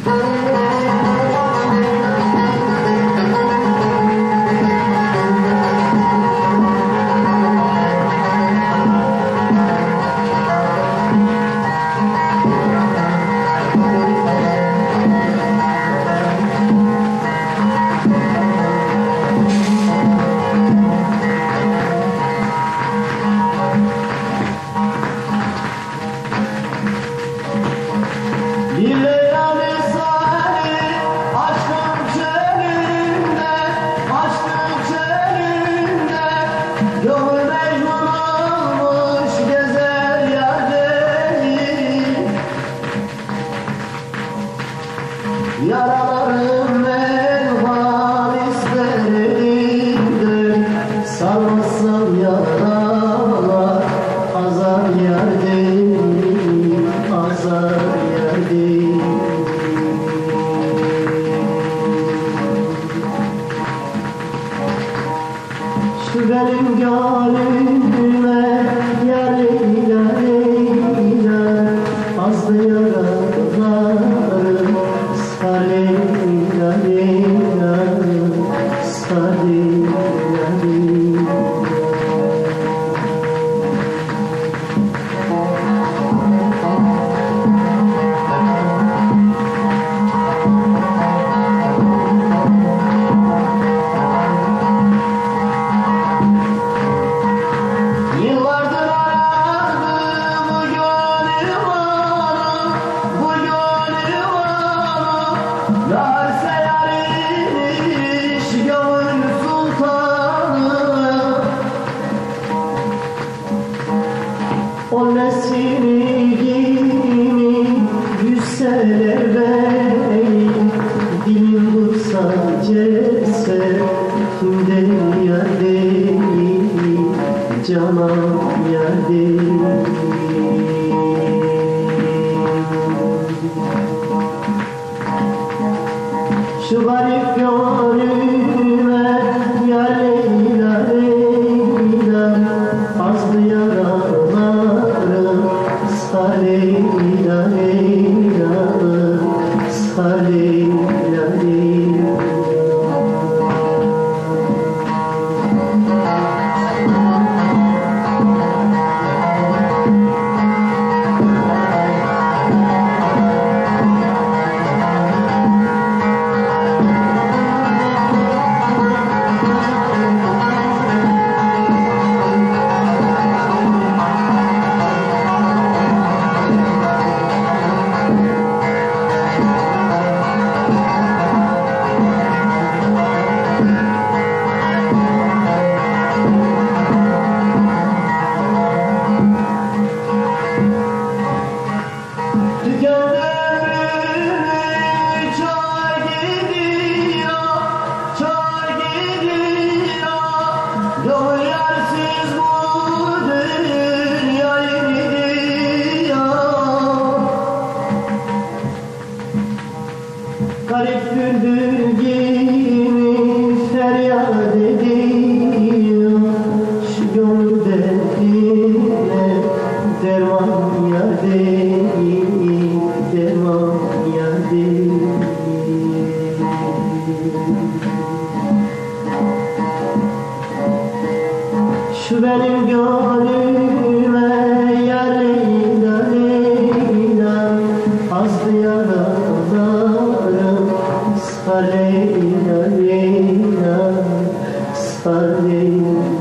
Yaralarım merhaba isterimdir, sarmasın yaralar, azar yerdim, azar yerdim. Şu benim gönlüme yer eyler, azdı yaralarım, yıllardır aradım bu gönlü Larse yariş gönül sultanı, o nesini yüzseler bey, dilim dursa cesetimde yer değil, canan yer değil. Şu garip gönlüme yar eyler, azdı yaralarım, sar eyler, sar eyler. Garip bülbül gibi feryat ediyor, şu gönül derdine derman yar değil, derman yar değil. Şu benim gönlüme yar eyler, azdı yaralarım, sar eyler, sar eyler.